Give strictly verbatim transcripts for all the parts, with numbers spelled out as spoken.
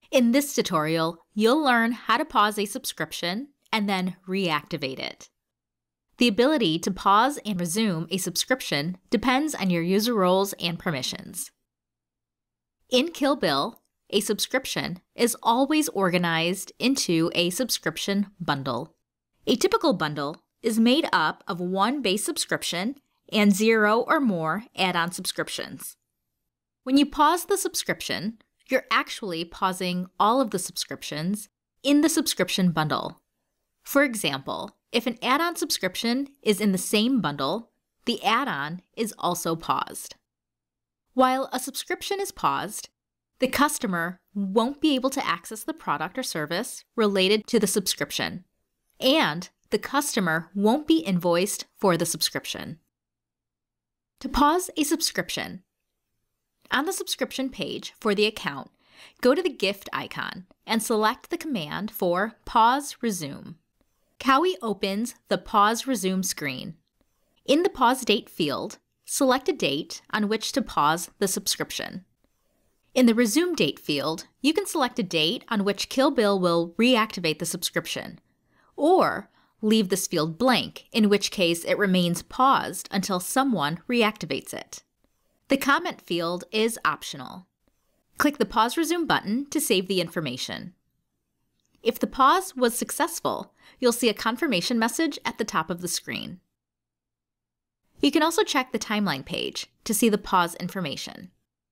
In this tutorial, you'll learn how to pause a subscription and then reactivate it. The ability to pause and resume a subscription depends on your user roles and permissions. In Kill Bill, a subscription is always organized into a subscription bundle. A typical bundle is made up of one base subscription and zero or more add-on subscriptions. When you pause the subscription, you're actually pausing all of the subscriptions in the subscription bundle. For example, if an add-on subscription is in the same bundle, the add-on is also paused. While a subscription is paused, the customer won't be able to access the product or service related to the subscription, and the customer won't be invoiced for the subscription. To pause a subscription, on the subscription page for the account, go to the gift icon and select the command for Pause Resume. Kaui opens the Pause Resume screen. In the Pause Date field, select a date on which to pause the subscription. In the Resume Date field, you can select a date on which Kill Bill will reactivate the subscription, or leave this field blank, in which case it remains paused until someone reactivates it. The comment field is optional. Click the Pause Resume button to save the information. If the pause was successful, you'll see a confirmation message at the top of the screen. You can also check the timeline page to see the pause information.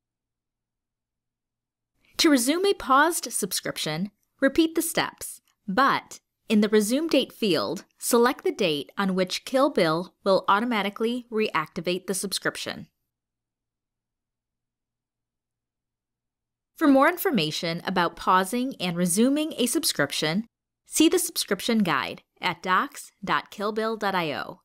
To resume a paused subscription, repeat the steps, but in the Resume Date field, select the date on which Kill Bill will automatically reactivate the subscription. For more information about pausing and resuming a subscription, see the subscription guide at docs dot kill bill dot i o.